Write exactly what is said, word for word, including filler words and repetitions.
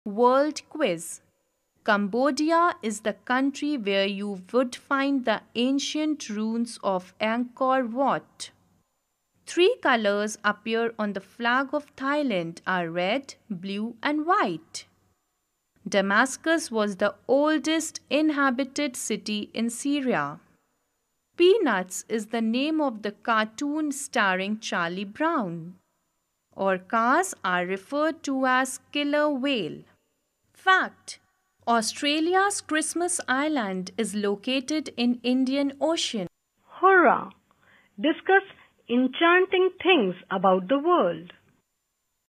World Quiz. Cambodia is the country where you would find the ancient ruins of Angkor Wat. Three colors appear on the flag of Thailand are red, blue and white. Damascus was the oldest inhabited city in Syria. Peanuts is the name of the cartoon starring Charlie Brown. Orcas are referred to as killer whale. Fact: Australia's Christmas Island is located in Indian Ocean. Hurrah! Discuss enchanting things about the world.